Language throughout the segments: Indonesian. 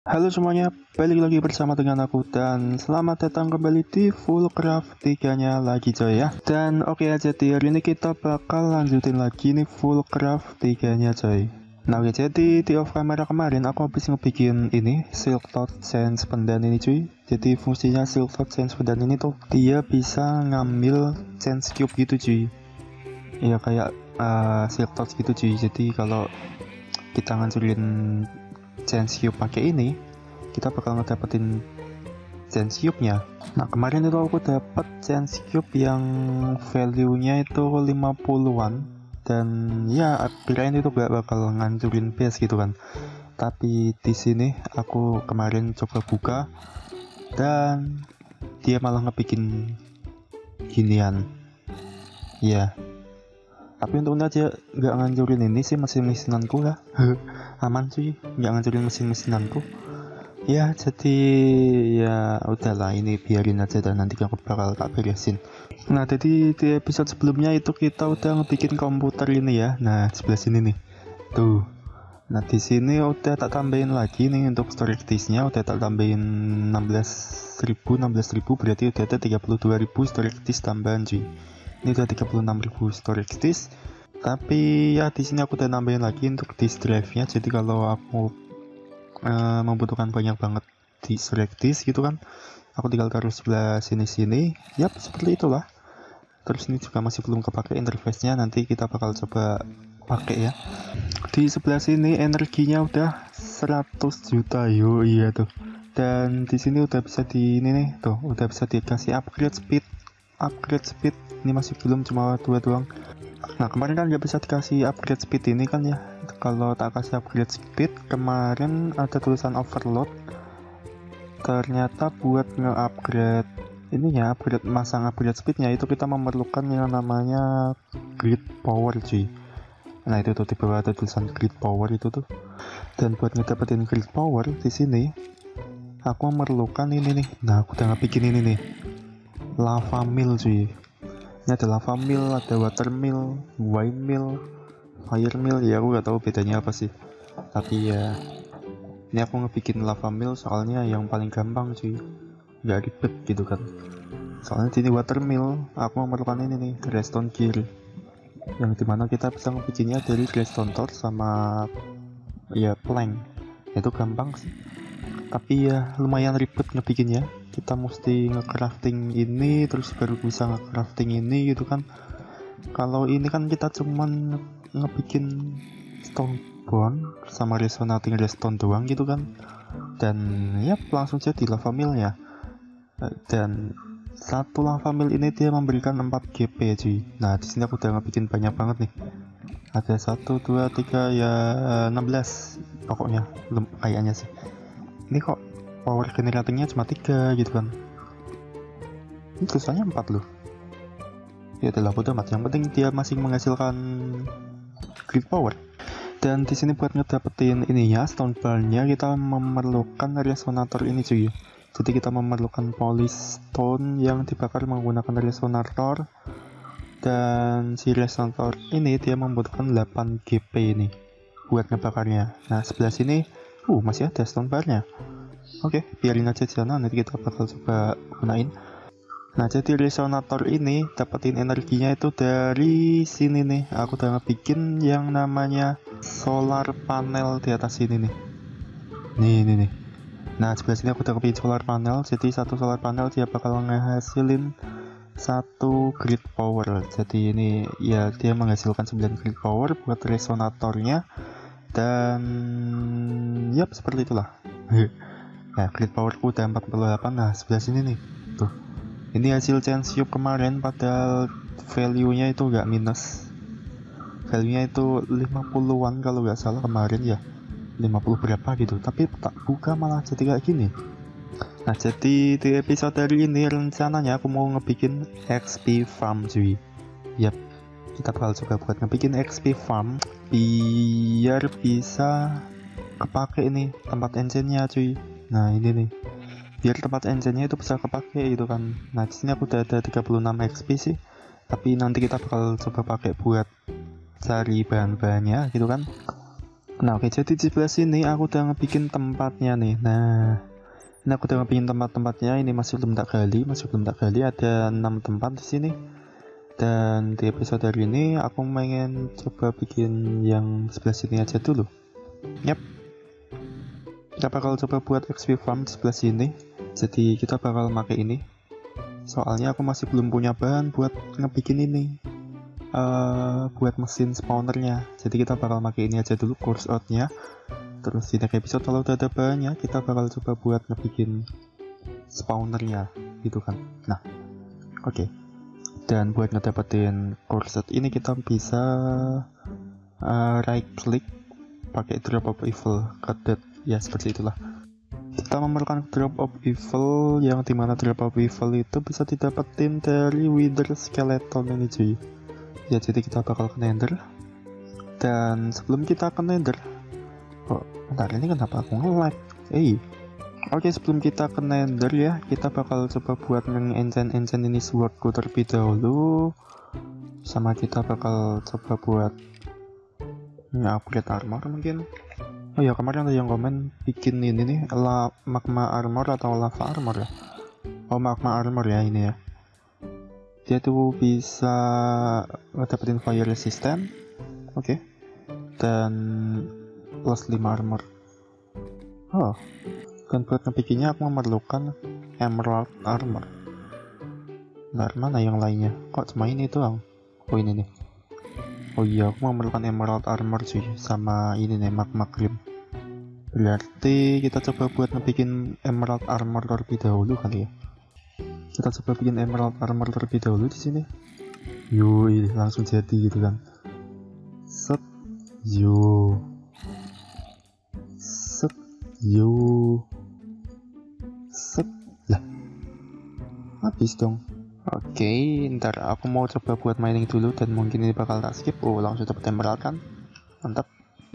Halo semuanya, balik lagi bersama dengan aku dan selamat datang kembali di Fullcraft 3-nya lagi coy ya. Dan oke aja hari ini kita bakal lanjutin lagi nih Fullcraft 3-nya coy. Nah oke, jadi di off camera kemarin aku habis ngebikin ini Silk Touch Sense Pendan ini cuy. Jadi fungsinya Silk Touch Sense Pendan ini tuh dia bisa ngambil Sense Cube gitu cuy. Ya kayak Silk Touch gitu cuy. Jadi kalau kita ngancurin Sense Cube pakai ini, kita bakal ngedapetin Sense Cube-nya. Nah, kemarin itu aku dapat Sense Cube yang value-nya itu 50-an dan ya kirain itu gak bakal ngancurin base gitu kan. Tapi di sini aku kemarin coba buka dan dia malah ngebikin ginian. Ya. Tapi untungnya aja nggak ngancurin ini sih mesin-mesinanku lah. Aman sih, nggak ngancurin mesin-mesinanku. Ya jadi ya udahlah, ini biarin aja dan nanti aku bakal tak beresin. Nah jadi di episode sebelumnya itu kita udah ngebikin komputer ini ya. Nah sebelah sini nih tuh. Nah di sini udah tak tambahin lagi nih untuk storage disk-nya, udah tak tambahin 16.000 berarti udah ada 32.000 storage disk tambahan cuy. Ini udah 36.000 storage disk. Tapi ya di sini aku udah nambahin lagi untuk disk drive-nya. Jadi kalau aku membutuhkan banyak banget di storage disk gitu kan, aku tinggal taruh sebelah sini. Yap, seperti itulah. Terus ini juga masih belum kepake interface-nya, nanti kita bakal coba pakai ya. Di sebelah sini energinya udah 100 juta yo, iya tuh. Dan di sini udah bisa di ini nih, tuh udah bisa dikasih upgrade speed. Ini masih belum, cuma 2 doang. Nah kemarin kan nggak bisa dikasih upgrade speed ini kan ya. Kalau tak kasih upgrade speed kemarin ada tulisan overload, ternyata buat nge-upgrade ininya, masang upgrade speednya itu kita memerlukan yang namanya grid power cuy. Nah itu tuh di bawah ada tulisan grid power itu tuh. Dan buat ngedapetin grid power di sini aku memerlukan ini nih. Nah aku udah bikin ini nih, lava mill cuy. Ini ada lava mill, ada water mill, wine mill, fire mill. Ya aku gak tahu bedanya apa sih, tapi ya ini aku ngebikin lava mill soalnya yang paling gampang cuy, gak ribet gitu kan. Soalnya di water mill aku memerlukan ini nih, redstone gear, yang dimana kita bisa ngebikinnya dari redstone torch sama ya plank. Itu gampang sih, tapi ya lumayan ribet ngebikinnya. Kita mesti nge-crafting ini terus baru bisa nge-crafting ini gitu kan. Kalau ini kan kita cuman ngebikin stone bone sama resonating redstone doang gitu kan, dan ya langsung jadi lava millnya. Dan satu lava mill ini dia memberikan 4 GP cuy. Nah di sini aku udah ngebikin banyak banget nih, ada 1, 2, 3 ya 16 pokoknya, belum kayaknya sih. Ini kok power generatingnya cuma 3 gitu kan, ini tulisannya 4 loh. Ya adalah bodo amat, yang penting dia masih menghasilkan grid power. Dan di sini buat ngedapetin ininya, stone bar-nya, kita memerlukan resonator ini cuy. Jadi kita memerlukan polish stone yang dibakar menggunakan resonator. Dan si resonator ini dia membutuhkan 8 GP ini buat ngebakarnya. Nah sebelah sini masih ada stone bar-nya. Oke, biarin aja di sana, nanti kita bakal coba gunain. Nah jadi resonator ini dapetin energinya itu dari sini nih. Aku udah ngebikin yang namanya solar panel di atas sini nih. Nih. Nah sebelah sini aku udah ngebikin solar panel. Jadi satu solar panel dia bakal ngehasilin 1 grid power. Jadi ini ya dia menghasilkan 9 grid power buat resonatornya. Dan yap seperti itulah. Nah grid powerku udah 48. Nah sebelah sini nih tuh, ini hasil Sense Cube kemarin, padahal value-nya itu gak minus. Value-nya itu 50-an kalau gak salah kemarin ya, 50 berapa gitu. Tapi tak buka malah jadi kayak gini. Nah jadi di episode hari ini rencananya aku mau ngebikin XP farm cuy. Yap, kita bakal coba buat ngebikin XP farm biar bisa kepake ini tempat engine-nya cuy. Nah ini nih, biar tempat engine-nya itu bisa kepake gitu kan. Nah di sini aku udah ada 36 XP sih, tapi nanti kita bakal coba pakai buat cari bahan-bahannya gitu kan. Nah oke, jadi di sebelah sini aku udah ngebikin tempatnya nih. Nah ini aku udah ngebikin tempat-tempatnya. Ini masih belum tak gali, ada 6 tempat di sini. Dan di episode hari ini aku pengen coba bikin yang sebelah sini aja dulu. Yap, kita bakal coba buat XP farm di sebelah sini. Jadi kita bakal pakai ini. Soalnya aku masih belum punya bahan buat ngebikin ini. Buat mesin spawnernya, jadi kita bakal pakai ini aja dulu course outnya. Terus di next episode kalau udah ada bahannya, kita bakal coba buat ngebikin spawnernya gitu kan. Nah oke. Dan buat ngedapetin course out ini kita bisa right click pakai drop of evil cadet ya, seperti itulah. Kita memerlukan drop of evil, yang dimana drop of evil itu bisa didapetin dari wither skeleton ini cuy. Ya jadi kita bakal ke nether. Dan sebelum kita ke nether, bentar, ini kenapa aku nge-lag? Oke, sebelum kita ke nether ya, kita bakal coba buat nge-enchant ini swordku terlebih dahulu. Sama kita bakal coba buat upgrade armor mungkin. Oh ya, kemarin ada yang komen bikin ini nih, magma armor atau lava armor ya. Oh, magma armor ya ini ya. Dia tuh bisa dapetin fire resistant, oke. Dan plus 5 armor. Oh, dan buat ngebikinnya aku memerlukan emerald armor. Nah, mana yang lainnya? Kok cuma ini doang? Oh ini nih. Oh iya, aku memerlukan emerald armor sih, sama ini nih magma cream. Berarti kita coba buat ngebikin emerald armor terlebih dahulu kali ya. Kita coba bikin emerald armor terlebih dahulu di sini. Yui, langsung jadi gitu kan. Set, set, set, lah, habis dong. Oke, ntar aku mau coba buat mining dulu dan mungkin ini bakal tak skip. Oh, langsung dapet emerald kan, mantap.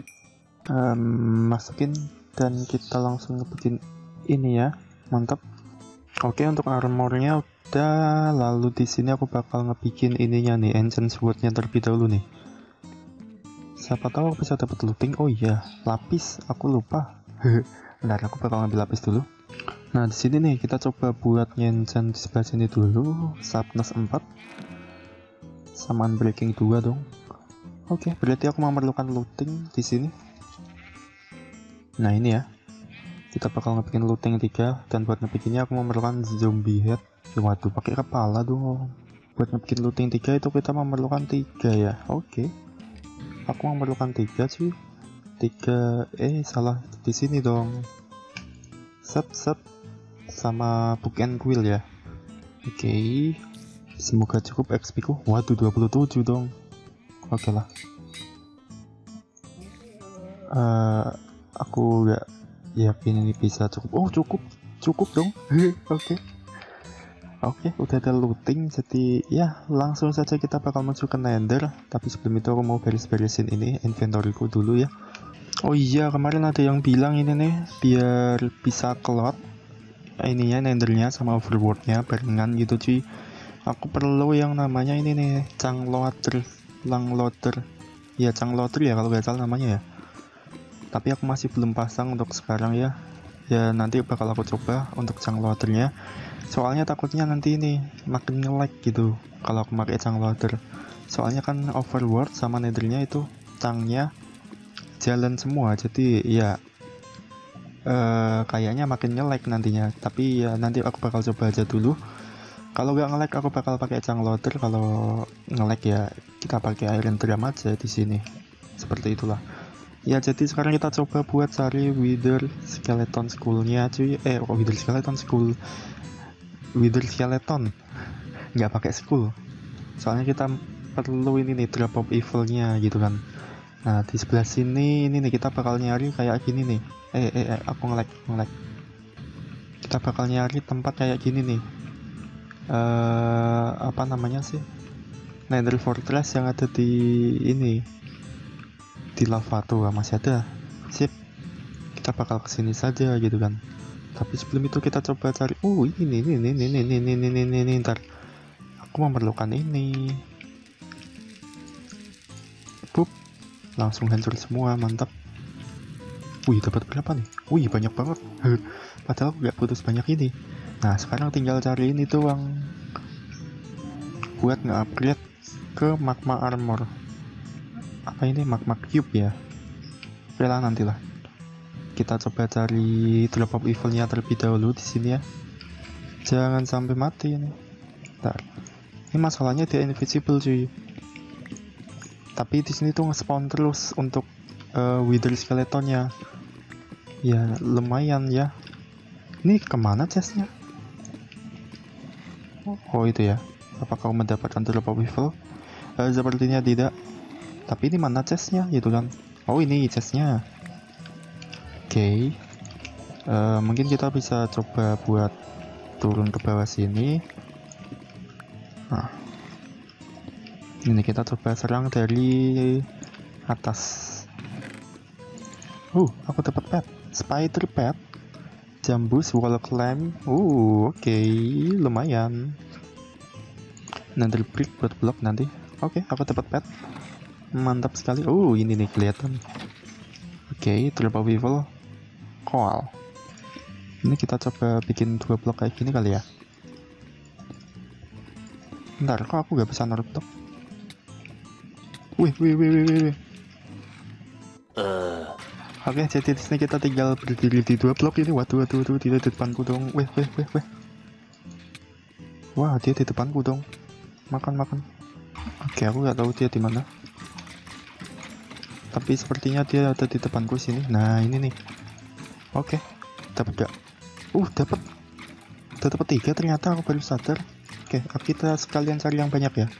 Masukin dan kita langsung ngebikin ini ya, mantap. Oke, untuk armornya udah, lalu di sini aku bakal ngebikin ininya nih, enchant swordnya terlebih dahulu nih. Siapa tahu aku bisa dapat looting. Oh iya, lapis, aku lupa. Bentar, aku bakal ngambil lapis dulu. Nah, di sini nih kita coba buat enchant di sebelah sini dulu, sharpness 4 sama unbreaking 2 dong. Oke, berarti aku memerlukan looting di sini. Nah, ini ya. Kita bakal ngebikin looting 3, dan buat ngebikinnya aku memerlukan zombie head. Waduh, pakai kepala dong. Buat ngebikin looting 3 itu kita memerlukan 3 ya. Oke. Aku memerlukan 3 sih. 3 salah di sini dong. Set sama book and quill ya. Oke. Semoga cukup XP ku. Waduh, 27 dong. Oke lah. Aku gak yakin ini bisa cukup. Oh, cukup dong. Oke, udah ada looting, jadi ya langsung saja kita bakal masuk ke nether. Tapi sebelum itu aku mau beres-beresin ini inventoryku dulu ya. Oh iya, kemarin ada yang bilang ini nih biar bisa kelot ininya, nethernya sama overworldnya barengan gitu cuy. Aku perlu yang namanya ini nih, chunk loader. Ya, chunk loader ya kalau gak salah namanya ya. Tapi aku masih belum pasang untuk sekarang ya. Ya nanti bakal aku coba untuk chunk loadernya. Soalnya takutnya nanti ini makin nge-lag gitu kalau aku pakai chunk loader. Soalnya kan overworld sama nethernya itu chunknya jalan semua. Jadi ya kayaknya makin nge-lag nantinya. Tapi ya nanti aku bakal coba aja dulu. Kalau nggak nge-lag aku bakal pakai chunk loader. Kalau nge-lag ya kita pakai iron drum aja di sini. Seperti itulah. Ya, jadi sekarang kita coba buat cari wither skeleton skullnya cuy. Wither skeleton nggak pakai skull, soalnya kita perlu ini nih, drop of evilnya gitu kan. Nah, di sebelah sini ini nih kita bakal nyari kayak gini nih. Aku nge-lag. Kita bakal nyari tempat kayak gini nih. Apa namanya sih, Nether Fortress yang ada di ini, di lava tuh masih ada. Sip, kita bakal kesini saja gitu kan. Tapi sebelum itu kita coba cari. Ini ntar aku memerlukan ini. Pup, langsung hancur semua, mantap. Wih, dapat berapa nih? Wih, banyak banget. Padahal aku nggak butuh sebanyak ini. Nah, sekarang tinggal cari ini doang buat nge-upgrade ke magma armor. Apa ini, magma cube ya? Oke lah, nantilah. Kita coba cari drop of evilnya terlebih dahulu di sini ya. Jangan sampai mati ini. Bentar. Ini masalahnya dia invisible cuy. Tapi di sini tuh nge-spawn terus untuk wither skeletonnya. Ya lumayan ya. Ini kemana chestnya? Oh itu ya. Apakah kau mendapatkan drop of evil? Sepertinya tidak. Tapi ini mana chestnya gitu kan? Oh ini chestnya. Oke. Mungkin kita bisa coba buat turun ke bawah sini. Nah, ini kita coba serang dari atas. Aku dapat pet, spider pet, jambus wall climb. Oke, lumayan. Nether brick buat blok nanti. Oke, aku dapat pet, mantap sekali. Ini nih kelihatan. Oke, drop of evil, coal. Ini kita coba bikin 2 blok kayak gini kali ya. Bentar, kok aku gak bisa naruh blok? Wih. Oke, jadi di sini kita tinggal berdiri di 2 blok ini. Waduh, dia di depanku dong. Wih. Wah, dia di depanku dong. Makan. Oke, aku nggak tahu dia di mana. Tapi sepertinya dia ada di depanku sini. Nah, ini nih. Oke, dapat gak? Dapat. Udah dapat 3 ternyata, aku baru sadar. Oke, kita sekalian cari yang banyak ya.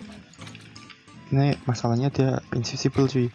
Ini masalahnya dia invisible cuy.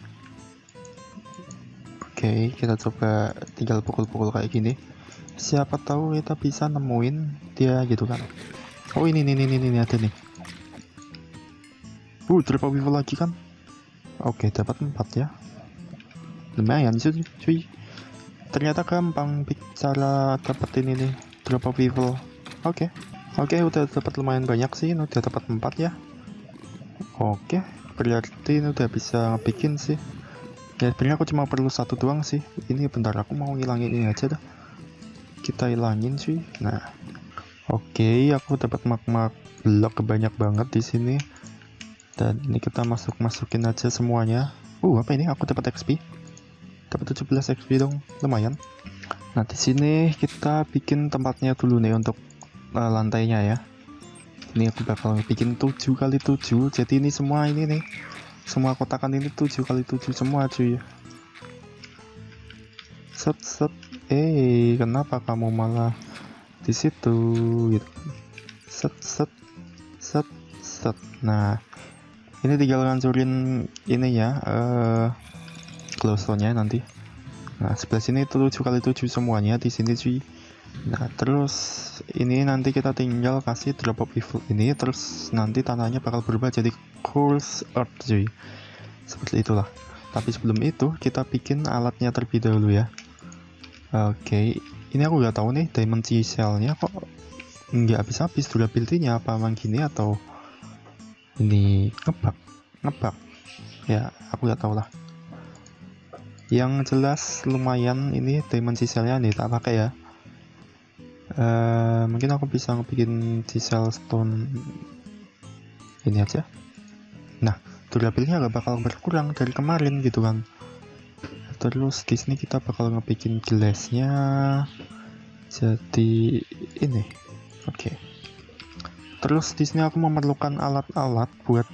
Oke, kita coba tinggal pukul-pukul kayak gini. Siapa tahu kita bisa nemuin dia gitu kan. Ini ada nih. Drop of evil lagi kan. Oke, dapat 4 ya. Lumayan cuy. Ternyata gampang cara dapetin ini drop of evil. Oke, udah dapat lumayan banyak sih. Udah dapat 4 ya. Oke, berarti ini udah bisa bikin sih. Ya sebenarnya aku cuma perlu 1 doang sih. Ini bentar, aku mau ngilangin ini aja dah. Kita hilangin sih. Nah, oke, aku dapat magma block banyak banget di sini. Dan ini kita masukin aja semuanya. Apa ini? Aku dapat XP. Dapat 17 XP dong, lumayan. Nah, di sini kita bikin tempatnya dulu nih untuk lantainya ya. Ini aku bakal bikin 7 kali 7. Jadi ini semua ini nih. Semua kotakan ini 7 kali 7 semua cuy. Set. Kenapa kamu malah di situ gitu? Set. Nah, ini tinggal ngancurin ini ya, glowstone-nya nanti. Nah, sebelah sini itu 7 kali 7 semuanya di sini cuy. Nah, terus ini nanti kita tinggal kasih drop of evil ini, terus nanti tanahnya bakal berubah jadi coarse earth cuy. Seperti itulah. Tapi sebelum itu kita bikin alatnya terlebih dahulu ya. Oke, ini aku nggak tahu nih diamond chisel-nya kok nggak habis-habis durability-nya, apa emang gini atau ini ngebug ya, aku nggak tahu lah. Yang jelas lumayan ini diamond chisel-nya nih tak pakai ya. Mungkin aku bisa bikin chisel stone ini aja. Nah, durability-nya nggak bakal berkurang dari kemarin gitu kan. Terus di sini kita bakal ngebikin gelasnya jadi ini. Oke. Terus di sini aku memerlukan alat-alat buat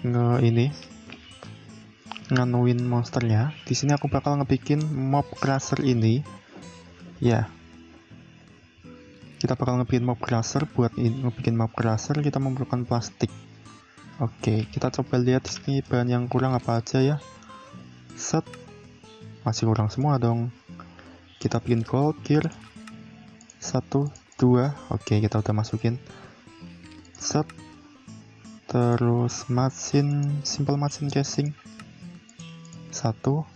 nganuin monsternya. Di sini aku bakal ngebikin mob crusher ini. Ya. Kita bakal ngebikin mob crusher. Buat ngebikin mob crusher kita memerlukan plastik. Oke, kita coba lihat di sini bahan yang kurang apa aja ya. Set. Masih kurang semua dong. Kita bikin gold gear 1, 2. Oke, kita udah masukin. Set. Terus simple machine casing 1.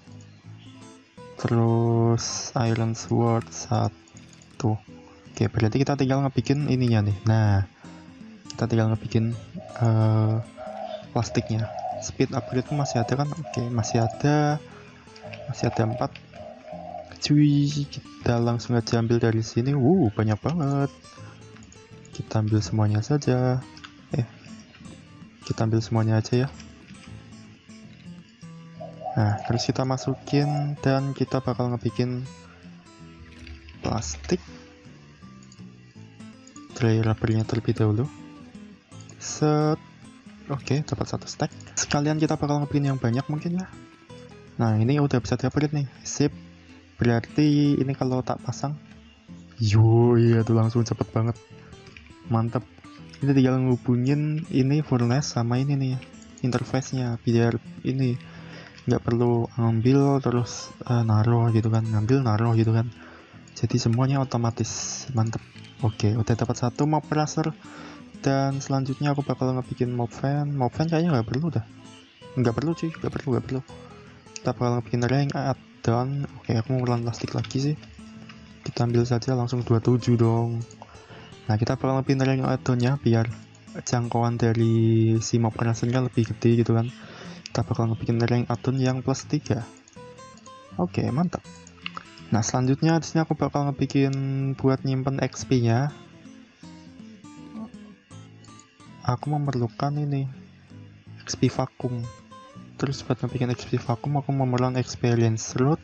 Terus iron sword 1. Oke, berarti kita tinggal ngebikin ininya nih. Nah, kita tinggal ngebikin plastiknya. Speed upgrade masih ada kan? Oke, masih ada 4. cuy. Kita langsung aja ambil dari sini. Banyak banget. Kita ambil semuanya saja. Kita ambil semuanya aja ya. Nah, terus kita masukin dan kita bakal ngebikin plastik dry rubbernya terlebih dahulu. Set. Oke, dapat 1 stack. Sekalian kita bakal ngebikin yang banyak mungkin ya. Nah, ini udah bisa di-upgrade nih. Sip. Berarti ini kalau tak pasang, iya tuh langsung cepet banget. Mantep. Ini tinggal ngubungin ini furnace sama ini nih interface-nya, biar ini nggak perlu ngambil terus naruh gitu kan, ngambil naruh gitu kan. Jadi semuanya otomatis. Mantep. Oke, udah dapat 1 mob racer. Dan selanjutnya aku bakal ngebikin mob fan. Mob fan kayaknya nggak perlu dah. Nggak perlu cuy, nggak perlu. Kita bakal ngebikin rank add-on. Oke, aku mau ngulang plastik lagi sih. Kita ambil saja langsung 27 dong. Nah, kita bakal ngebikin rank add-onnya biar jangkauan dari si mob racernya lebih gede gitu kan. Kita bakal ngebikin rank add-on yang plus 3. Oke, mantap. Nah, selanjutnya di sini aku bakal ngebikin buat nyimpen XP-nya. Aku memerlukan ini XP vakum. Terus buat ngebikin XP vakum aku memerlukan experience root.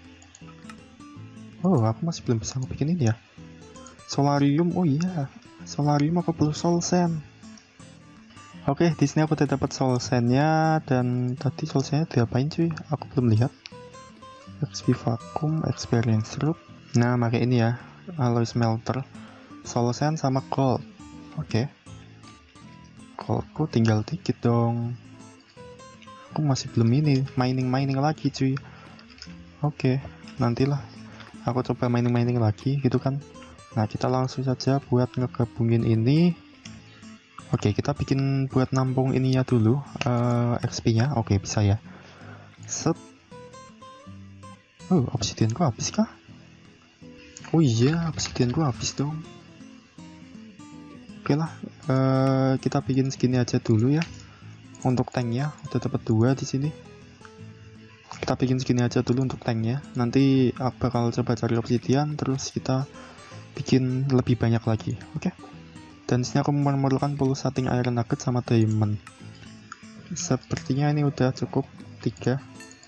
Aku masih belum bisa ngebikin ini ya. Solarium, iya. Solarium aku perlu soul sand. Oke, di sini aku udah dapat soul sand-nya, dan tadi soul sand-nya diapain cuy? Aku belum lihat. XP vakum, experience root. Nah, pakai ini ya, alloy smelter, soul sand sama gold. Oke. Goldku tinggal dikit dong. Aku masih belum ini mining lagi cuy. Oke, nantilah aku coba mining lagi gitu kan. Nah, kita langsung saja buat ngegabungin ini. Oke, kita bikin buat nampung ininya dulu, XP-nya. Oke, bisa ya. Set. Obsidianku habis kah? Oh iya, obsidianku habis dong. Oke lah, kita bikin segini aja dulu ya. Untuk tanknya udah dapat 2 di sini. Kita bikin segini aja dulu untuk tanknya. Nanti aku bakal coba cari obsidian, terus kita bikin lebih banyak lagi. Oke. Dan sini aku memerlukan pulsating iron nugget sama diamond. Sepertinya ini udah cukup 3.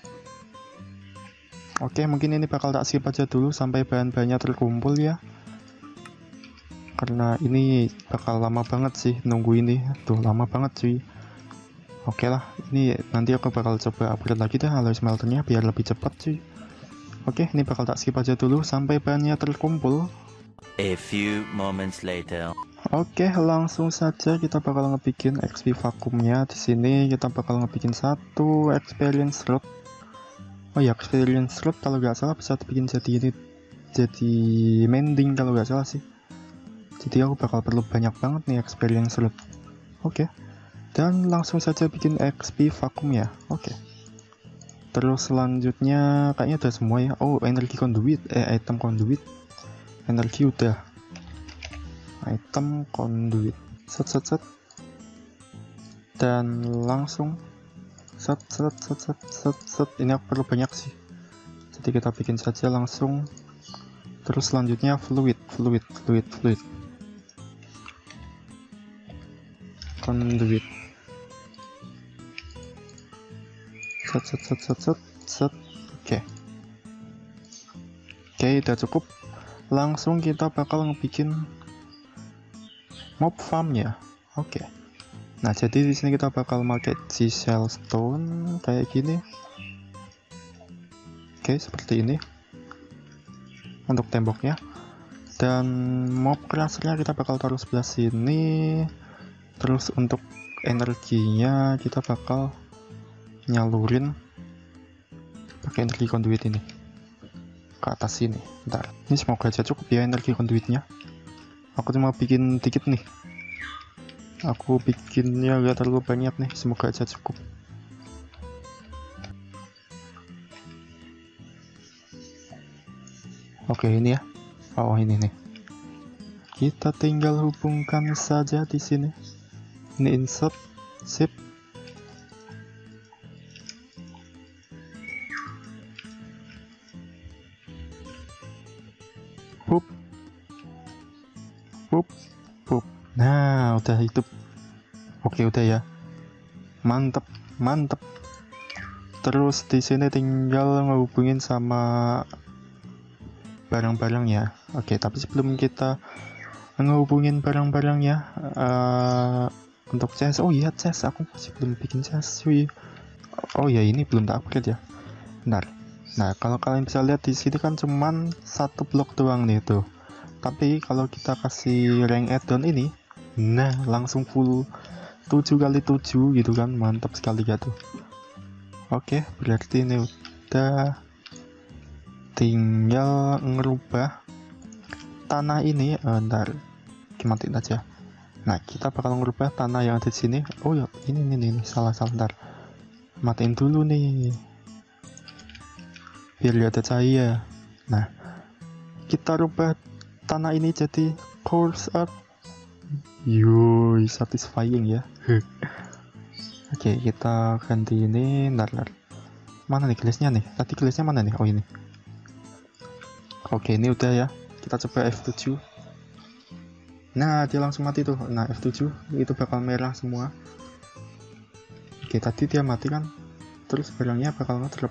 Oke, mungkin ini bakal tak skip aja dulu sampai bahan-bahannya terkumpul ya. Karena ini bakal lama banget sih nunggu ini. Tuh, lama banget cuy. Oke lah, ini nanti aku bakal coba upgrade lagi dah alloy smelternya biar lebih cepat cuy. Oke, ini bakal tak skip aja dulu sampai bahannya terkumpul. A few moments later. Oke, langsung saja kita bakal ngebikin XP vakumnya. Di sini kita bakal ngebikin 1 experience root. Oh ya, experience root kalau nggak salah bisa dibikin jadi ini, jadi mending kalau nggak salah sih. Jadi aku bakal perlu banyak banget nih experience root. Oke. Dan langsung saja bikin XP vakum ya. Oke. Terus selanjutnya kayaknya udah semua ya. Oh, energi conduit, item conduit. Energi udah. Item conduit. Set. Dan langsung set. Ini aku perlu banyak sih. Jadi kita bikin saja langsung. Terus selanjutnya fluid. Conduit. Set. Oke, udah cukup. Langsung kita bakal ngebikin mob farmnya. Oke. Nah, jadi di sini kita bakal pakai chisel stone kayak gini. Oke, seperti ini untuk temboknya. Dan mob crushernya kita bakal taruh sebelah sini. Terus untuk energinya kita bakal nyalurin pakai energi conduit ini ke atas sini. Bentar, ini semoga aja cukup ya energi conduitnya. Aku cuma bikin dikit nih, aku bikinnya gak terlalu banyak nih, semoga aja cukup. Oke, ini ya. Oh, ini nih, kita tinggal hubungkan saja di sini. Ini insert, sip. Pup, pup. Nah, udah hidup. Oke, udah ya. Mantep, mantep. Terus di sini tinggal ngehubungin sama barang-barangnya. Oke, tapi sebelum kita ngehubungin barang-barangnya, untuk chest, oh iya chest, aku masih belum bikin chest, cuy. Oh ya, ini belum tak upgrade ya. Bentar. Nah, kalau kalian bisa lihat di sini kan cuman satu blok doang nih tuh. Tapi kalau kita kasih rank add-on ini, nah langsung full 7x7 gitu kan, mantap sekali ya tuh. Oke, berarti ini udah tinggal ngerubah tanah ini. Ntar matiin aja. Nah, kita bakal ngerubah tanah yang ada di sini. Oh ya, ini salah ntar. Matiin dulu nih. Biar gak ada cahaya. Nah, kita rubah tanah ini jadi coarse earth. Yuy, satisfying ya. Oke, kita ganti ini. Ntar. Mana nih gelasnya nih? Tadi gelasnya mana nih? Oh ini. Oke, ini udah ya. Kita coba F7. Nah, dia langsung mati tuh. Nah, F7 itu bakal merah semua. Oke, tadi dia mati kan. Terus barangnya bakal ngedrop.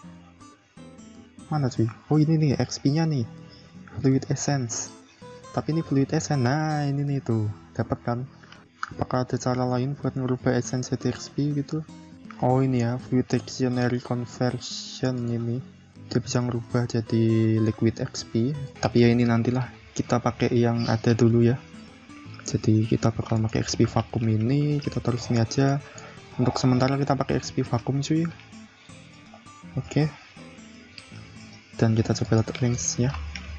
Mana cuy? Oh ini nih XP-nya nih. Fluid Essence. Tapi ini Fluid Essence. Nah, ini nih tuh. Dapat kan? Apakah ada cara lain buat ngerubah essence jadi XP gitu? Oh ini ya, Fluid Dictionary Conversion ini. Dia bisa ngerubah jadi Liquid XP. Tapi ya ini nantilah kita pakai yang ada dulu ya. Jadi kita bakal pakai XP vakum ini. Kita taruh sini aja. Untuk sementara kita pakai XP vakum cuy. Oke. Dan kita coba lihat range-nya.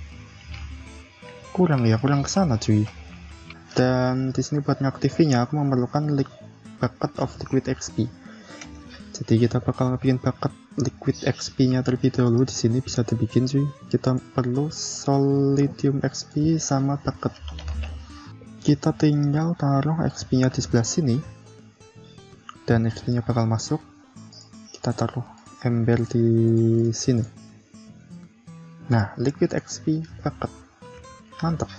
Kurang ya, kurang kesana cuy. Dan di sini buat ngaktifinnya aku memerlukan bucket of liquid XP. Jadi kita bakal bikin bucket liquid XP-nya terlebih dahulu. Di sini bisa dibikin cuy. Kita perlu solidium XP sama bucket. Kita tinggal taruh XP-nya di sebelah sini. Dan XP-nya bakal masuk. Kita taruh ember di sini. Nah, liquid XP bucket. Mantap.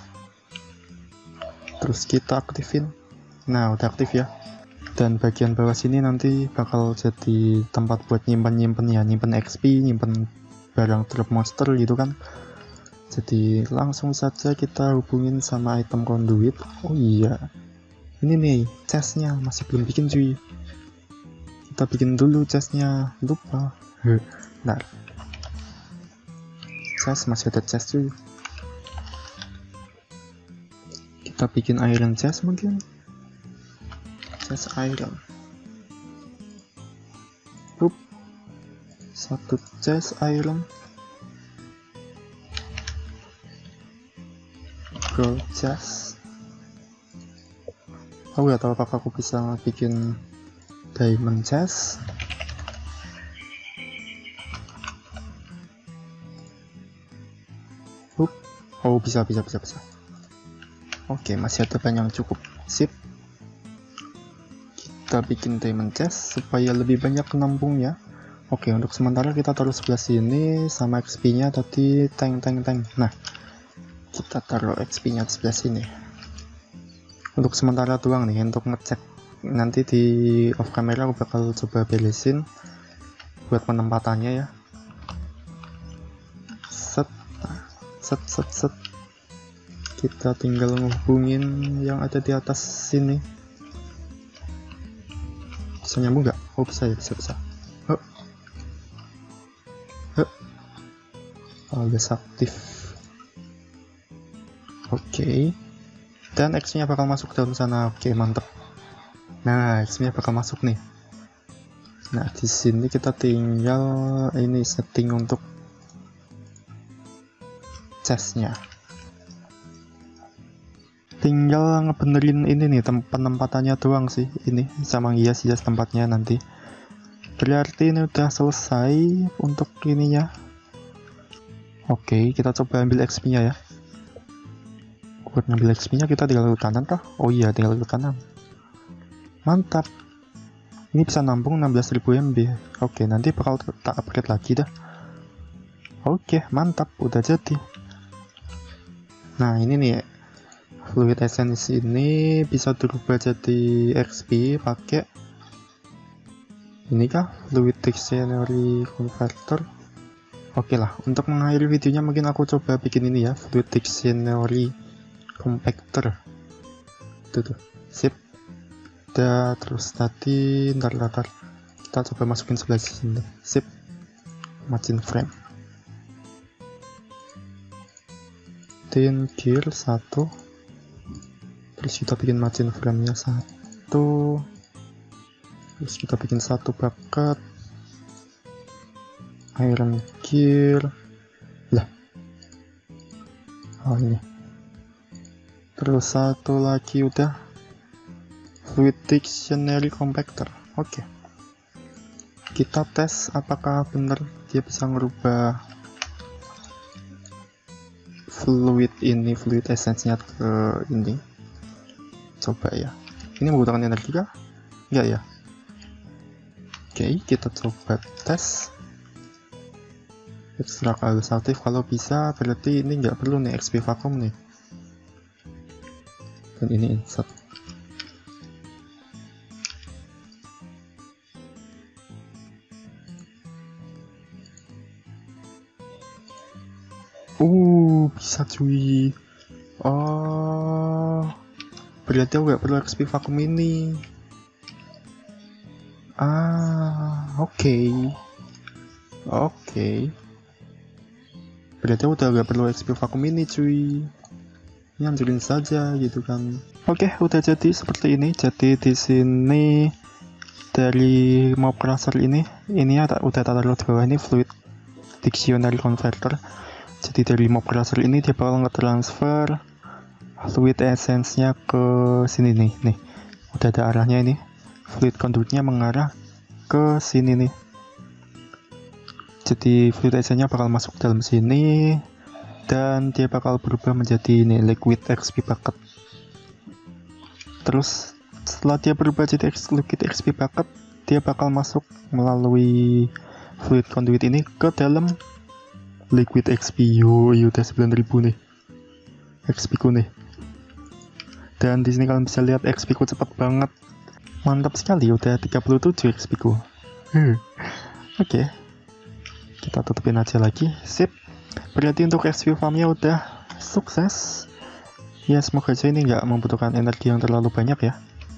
Terus kita aktifin. Nah, udah aktif ya. Dan bagian bawah sini nanti bakal jadi tempat buat nyimpen ya, nyimpen XP, nyimpen barang drop monster gitu kan. Jadi langsung saja kita hubungin sama item conduit. Oh iya, ini nih chestnya masih belum bikin cuy. Kita bikin dulu chestnya, lupa. Nah, chest masih ada chest cuy. Kita bikin iron chest mungkin. Chest iron. Up. Satu chest iron. Gold chest. Aku gak tahu apakah aku bisa bikin diamond chest. Up. Oh bisa. Oke, masih ada banyak yang cukup. Sip. Kita bikin diamond chest supaya lebih banyak penampung ya. Oke, untuk sementara kita taruh sebelah sini sama XP nya tadi tank. Nah, kita taruh XP nya di sebelah sini untuk sementara doang nih, untuk ngecek nanti di off camera aku bakal coba beresin buat penempatannya ya. Set. Kita tinggal ngehubungin yang ada di atas sini. Bisa nyambung nggak? Oh bisa ya, bisa. Bisa aktif. Oke. Dan X nya bakal masuk dalam sana. Oke, mantep. Nah, X nya bakal masuk nih. Nah, di sini kita tinggal ini setting untuk chestnya. Tinggal ngebenerin ini nih penempatannya doang sih, ini sama hias tempatnya nanti. Berarti ini udah selesai untuk ininya. Oke, kita coba ambil XP nya ya. Buat ngambil XP nya kita tinggal ke kanan kah? Oh iya, tinggal ke kanan. Mantap. Ini bisa nampung 16.000 MB. Oke, nanti bakal tak upgrade lagi dah. Oke, mantap, udah jadi. Nah, ini nih fluid essence ini bisa dirubah jadi XP pakai ini kah, fluid dictionary converter. Oke lah, untuk mengakhiri videonya mungkin aku coba bikin ini ya, fluid dictionary compactor. Tuh, sip. Dan terus tadi ntar kita coba masukin sebelah sini, sip. Margin frame. Gear 1. Terus kita bikin margin frame-nya 1. Terus kita bikin 1 bucket iron gear lah. Oh ini. Terus satu lagi udah fluid dictionary compactor. Oke. Kita tes apakah benar dia bisa ngerubah fluid essence-nya ke ini. Coba ya. Ini menggunakan energi kah? Enggak ya. Oke, kita coba tes. Extract harus aktif, kalau bisa berarti ini nggak perlu nih XP vacuum nih. Dan ini insert. Bisa cuy. Oh, berarti aku nggak perlu XP vacuum ini. Oke. Berarti udah gak perlu XP vacuum ini cuy. Ini hancurin saja gitu kan. Oke, udah jadi seperti ini. Jadi di sini dari mob crusher ini udah taruh di bawah ini fluid dictionary converter. Jadi dari mob crusher ini dia bakal nge-transfer fluid essence-nya ke sini nih. Udah ada arahnya ini. Fluid conduit-nya mengarah ke sini nih. Jadi fluid essence-nya bakal masuk dalam sini dan dia bakal berubah menjadi ini liquid XP bucket. Terus setelah dia berubah jadi liquid XP bucket, dia bakal masuk melalui fluid conduit ini ke dalam liquid XP. Udah 9000 nih XP ku nih. Dan di sini kalian bisa lihat XP ku cepat banget. Mantap sekali, udah 37 XP ku. Oke. Kita tutupin aja lagi, sip. Berarti untuk XP farmnya udah sukses. Ya semoga aja ini nggak membutuhkan energi yang terlalu banyak ya.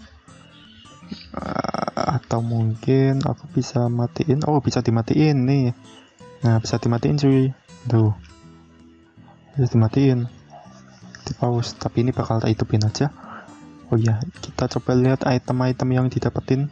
Atau mungkin aku bisa matiin. Oh, bisa dimatiin nih. Nah, bisa dimatiin cuy. Tuh, bisa dimatiin. Di pause, tapi ini bakal tak hidupin aja. Oh ya, kita coba lihat item-item yang didapetin.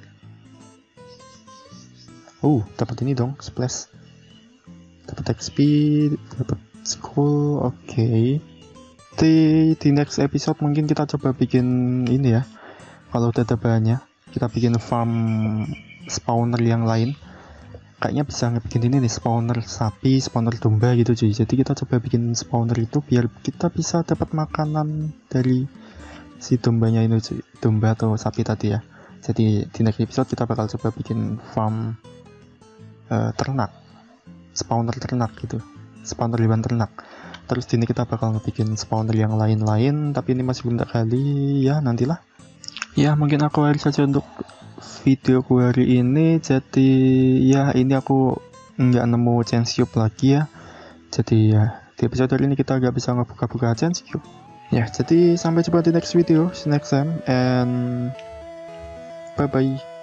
Dapat ini dong, splash. Dapat XP, dapat school. Oke. Di next episode mungkin kita coba bikin ini ya. Kalau udah ada bahannya, kita bikin farm spawner yang lain. Kayaknya bisa ngebikin ini nih, spawner sapi, spawner domba gitu cuy. Jadi kita coba bikin spawner itu biar kita bisa dapat makanan dari si dombanya ini cuy. Domba atau sapi tadi ya. Jadi di next episode kita bakal coba bikin farm ternak, spawner ternak gitu, spawner hewan ternak. Terus di sini kita bakal ngebikin spawner yang lain-lain, tapi ini masih belum kali ya, nantilah. Ya mungkin aku akhir saja untuk videoku hari ini. Jadi ya ini aku nggak nemu chance cube lagi ya. Jadi ya di episode hari ini kita nggak bisa ngebuka-buka chance cube. Ya jadi sampai jumpa di next video, see you next time and bye bye.